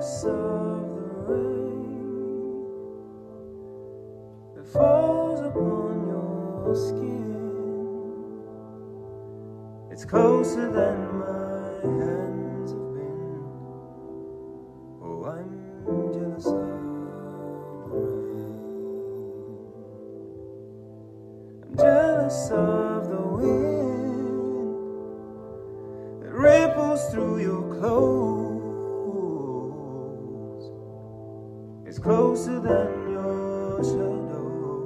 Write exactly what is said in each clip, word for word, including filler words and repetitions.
jealous of the rain that falls upon your skin. It's closer than my hands have been. Oh, I'm jealous of the rain. I'm jealous of the wind that ripples through your clothes. It's closer than your shadow.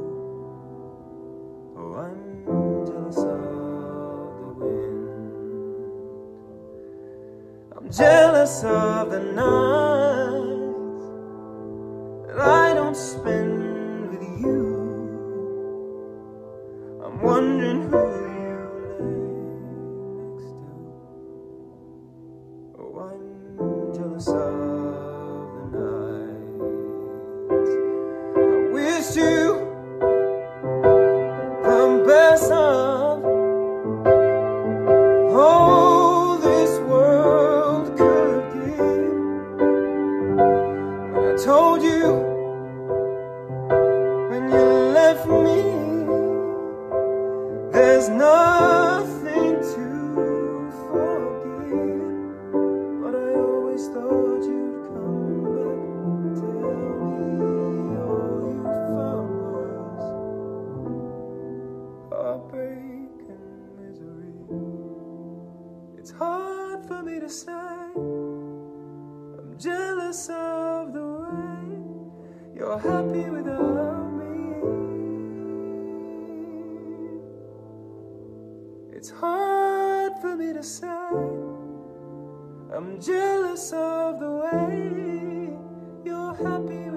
Oh, I'm jealous of the wind. I'm jealous of the nights that I don't spend with you. I'm wondering who you lay next to. Oh, I'm jealous of the nights. I wish you the best of all this world could give. When I told you when you left me, there's nothing to forgive. But I always thought you'd come back and tell me all you found was heartbreak and misery. It's hard for me to say I'm jealous of the way you're happy without me. It's hard for me to say I'm jealous of the way you're happy